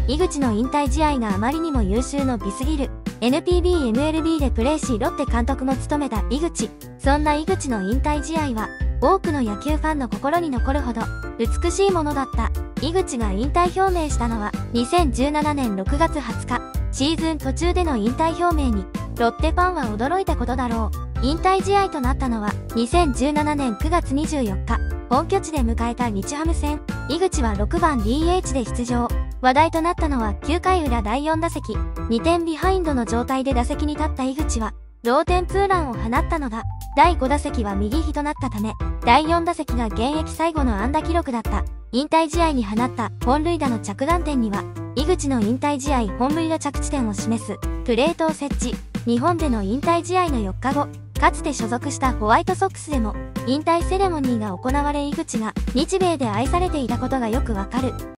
井口の引退試合があまりにも優秀の美すぎる。NPB、MLB でプレーしロッテ監督も務めた井口。そんな井口の引退試合は、多くの野球ファンの心に残るほど、美しいものだった。井口が引退表明したのは、2017年6月20日、シーズン途中での引退表明に、ロッテファンは驚いたことだろう。引退試合となったのは、2017年9月24日、本拠地で迎えた日ハム戦。井口は6番 DH で出場。話題となったのは9回裏第4打席、2点ビハインドの状態で打席に立った井口は、同点ツーランを放ったのだ。第5打席は右ヒとなったため、第4打席が現役最後の安打記録だった。引退試合に放った本塁打の着弾点には、井口の引退試合本塁打着地点を示すプレートを設置。日本での引退試合の4日後、かつて所属したホワイトソックスでも、引退セレモニーが行われ井口が日米で愛されていたことがよくわかる。